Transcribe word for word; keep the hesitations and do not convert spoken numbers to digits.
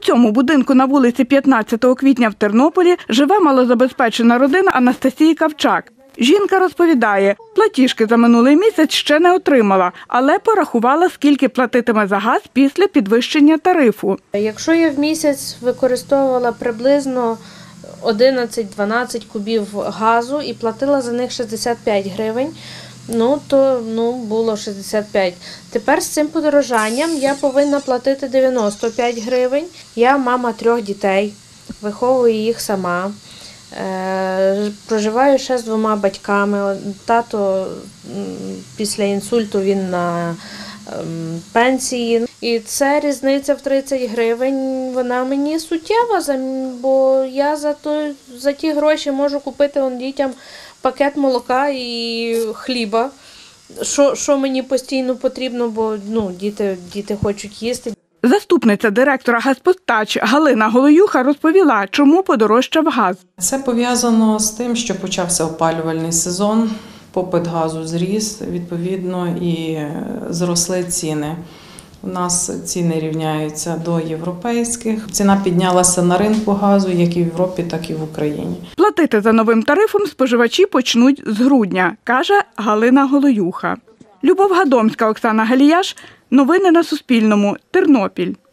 цьому будинку на вулиці п'ятнадцятого квітня в Тернополі живе малозабезпечена родина Анастасії Кавчак. Жінка розповідає, платіжки за минулий місяць ще не отримала, але порахувала, скільки платитиме за газ після підвищення тарифу. Якщо я в місяць використовувала приблизно одинадцять-дванадцять кубів газу і платила за них шістдесят п'ять гривень, ну то ну, було шістдесят п'ять. Тепер з цим подорожанням я повинна платити дев'яносто п'ять гривень. Я мама трьох дітей, виховую їх сама. Е, проживаю ще з двома батьками. Тато після інсульту він на е, пенсії. І це різниця в тридцять гривень, вона мені суттєва, бо я за, то, за ті гроші можу купити он, дітям пакет молока і хліба, що, що мені постійно потрібно, бо ну, діти, діти хочуть їсти. Заступниця директора «Газпостач» Галина Голоюха розповіла, чому подорожчав газ. Це пов'язано з тим, що почався опалювальний сезон, попит газу зріс, відповідно, і зросли ціни. У нас ціни рівняються до європейських. Ціна піднялася на ринку газу, як і в Європі, так і в Україні. Платити за новим тарифом споживачі почнуть з грудня, каже Галина Голоюха. Любов Гадомська, Оксана Галіяш. Новини на Суспільному. Тернопіль.